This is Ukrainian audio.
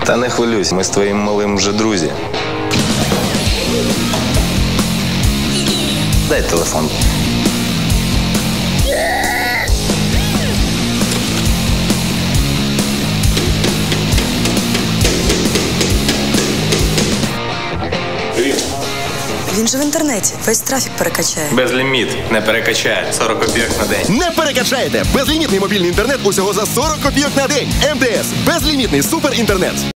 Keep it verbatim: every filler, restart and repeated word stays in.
Та не хвилюйся, ми з твоїм малим вже друзі. Дай телефон. Він же в інтернеті, весь трафік перекачає. Безліміт, не перекачає, сорок копійок на день. Не перекачаєте! Безлімітний мобільний інтернет усього за сорок копійок на день. ем те ес – безлімітний суперінтернет.